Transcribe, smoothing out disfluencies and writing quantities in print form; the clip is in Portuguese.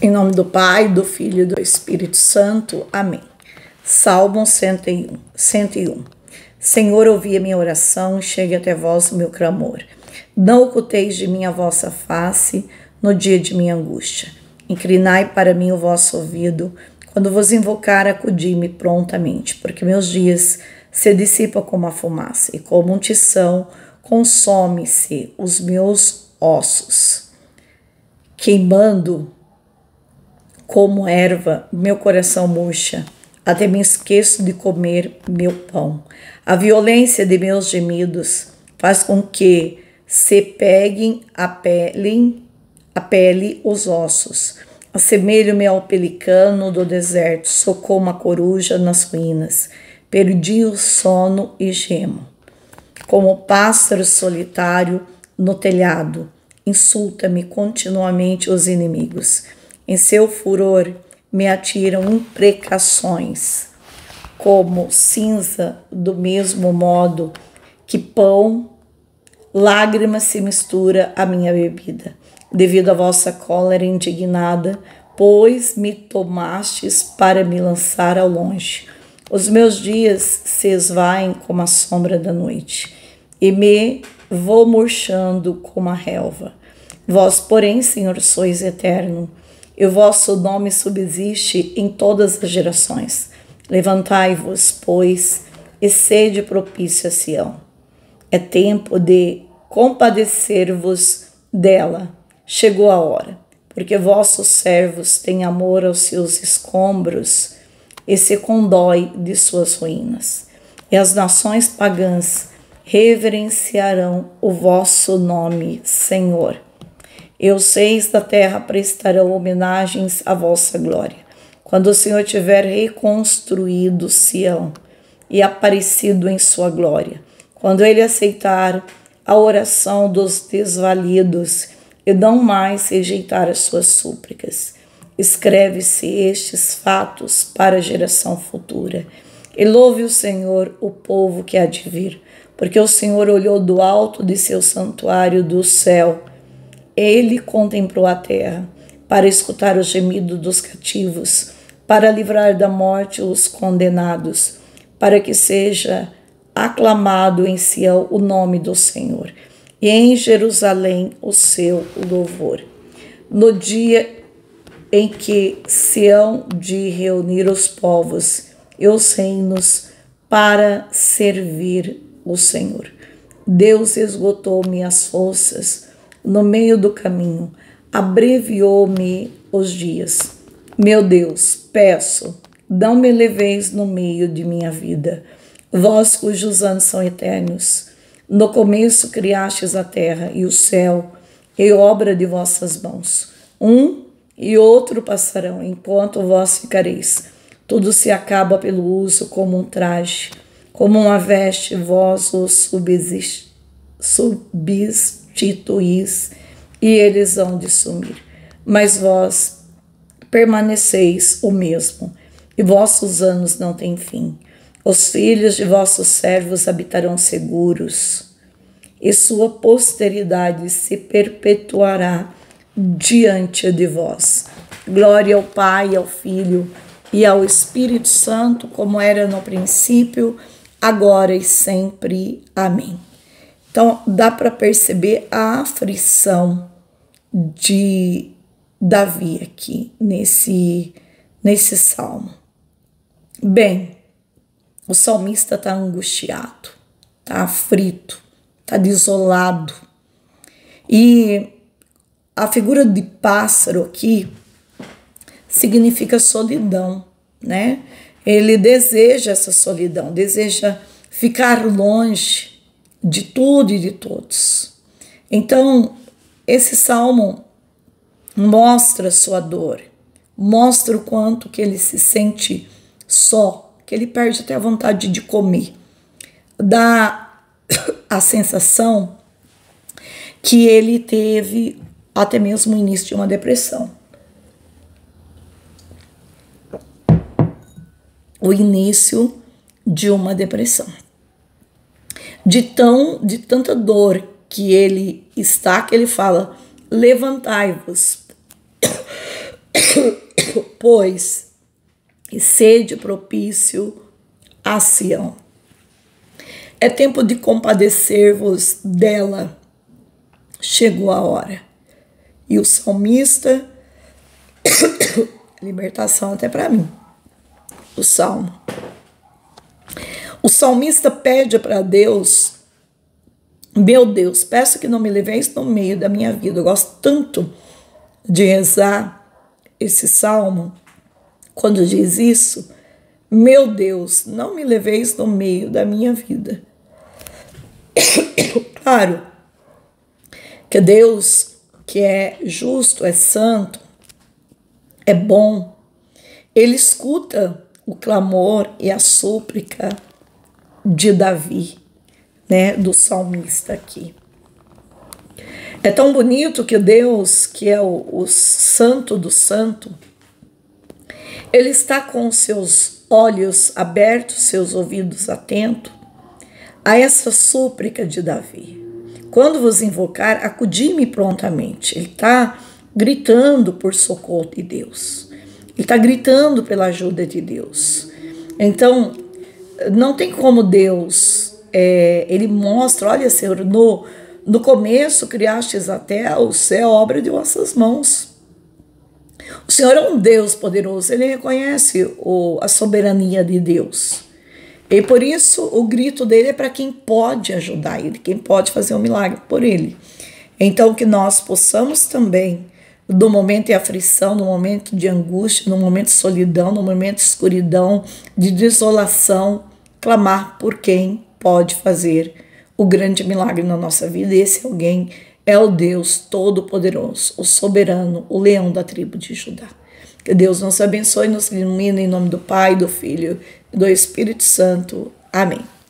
Em nome do Pai, do Filho e do Espírito Santo. Amém. Salmo 101. Senhor, ouvi a minha oração, chegue até vós o meu clamor. Não oculteis de mim a vossa face no dia de minha angústia. Inclinai para mim o vosso ouvido. Quando vos invocar, acudi-me prontamente, porque meus dias se dissipam como a fumaça, e como um tição consome-se os meus ossos. Queimando como erva, meu coração murcha, até me esqueço de comer meu pão. A violência de meus gemidos faz com que se peguem a pele os ossos. Assemelho-me ao pelicano do deserto, sou como a coruja nas ruínas. Perdi o sono e gemo. Como o pássaro solitário no telhado, insulta-me continuamente os inimigos. Em seu furor me atiram imprecações, como cinza, do mesmo modo que pão, lágrima se mistura à minha bebida, devido à vossa cólera indignada, pois me tomastes para me lançar ao longe. Os meus dias se esvaem como a sombra da noite, e me vou murchando como a relva. Vós, porém, Senhor, sois eterno, e o vosso nome subsiste em todas as gerações. Levantai-vos, pois, e sede propício a Sião. É tempo de compadecer-vos dela. Chegou a hora, porque vossos servos têm amor aos seus escombros e se condói de suas ruínas. E as nações pagãs reverenciarão o vosso nome, Senhor. E os reis da terra prestarão homenagens à vossa glória, quando o Senhor tiver reconstruído Sião e aparecido em sua glória, quando ele aceitar a oração dos desvalidos e não mais rejeitar as suas súplicas. Escreve-se estes fatos para a geração futura. E louve o Senhor, o povo que há de vir, porque o Senhor olhou do alto de seu santuário do céu. Ele contemplou a terra para escutar o gemido dos cativos, para livrar da morte os condenados, para que seja aclamado em Sião o nome do Senhor e em Jerusalém o seu louvor. No dia em que Sião de reunir os povos e os reinos para servir o Senhor. Deus esgotou minhas forças no meio do caminho, abreviou-me os dias. Meu Deus, peço, não me leveis no meio de minha vida, vós cujos anos são eternos. No começo criastes a terra e o céu, e obra de vossas mãos. Um e outro passarão, enquanto vós ficareis. Tudo se acaba pelo uso como um traje, como uma veste, vós os substituís, e eles hão de sumir. Mas vós permaneceis o mesmo, e vossos anos não têm fim. Os filhos de vossos servos habitarão seguros, e sua posteridade se perpetuará diante de vós. Glória ao Pai, ao Filho e ao Espírito Santo, como era no princípio, agora e sempre. Amém. Então, dá para perceber a aflição de Davi aqui nesse salmo. Bem, o salmista está angustiado, está aflito, está desolado. E a figura de pássaro aqui significa solidão, né? Ele deseja essa solidão, deseja ficar longe de tudo e de todos. Então, esse salmo mostra sua dor, mostra o quanto que ele se sente só, que ele perde até a vontade de comer. Dá a sensação que ele teve até mesmo o início de uma depressão. O início de uma depressão. De tanta dor que ele está, que ele fala, levantai-vos, pois, e sede propício a Sião. É tempo de compadecer-vos dela, chegou a hora. E o salmista, libertação até para mim, o salmo. O salmista pede para Deus, meu Deus, peço que não me leveis no meio da minha vida. Eu gosto tanto de rezar esse salmo, quando diz isso, meu Deus, não me leveis no meio da minha vida. Claro que Deus, que é justo, é santo, é bom, ele escuta o clamor e a súplica de Davi, né, do salmista aqui. É tão bonito que Deus, que é o santo do santo, ele está com seus olhos abertos, seus ouvidos atentos a essa súplica de Davi. Quando vos invocar, acudi-me prontamente. Ele está gritando por socorro de Deus. Ele está gritando pela ajuda de Deus. Então, não tem como Deus, ele mostra, olha, Senhor, no começo criastes a terra, o céu, obra de vossas mãos. O Senhor é um Deus poderoso, ele reconhece a soberania de Deus. E por isso o grito dele é para quem pode ajudar ele, quem pode fazer um milagre por ele. Então que nós possamos também, no momento de aflição, no momento de angústia, no momento de solidão, no momento de escuridão, de desolação, clamar por quem pode fazer o grande milagre na nossa vida. E esse alguém é o Deus Todo-Poderoso, o soberano, o leão da tribo de Judá. Que Deus nos abençoe e nos ilumine em nome do Pai, do Filho e do Espírito Santo. Amém.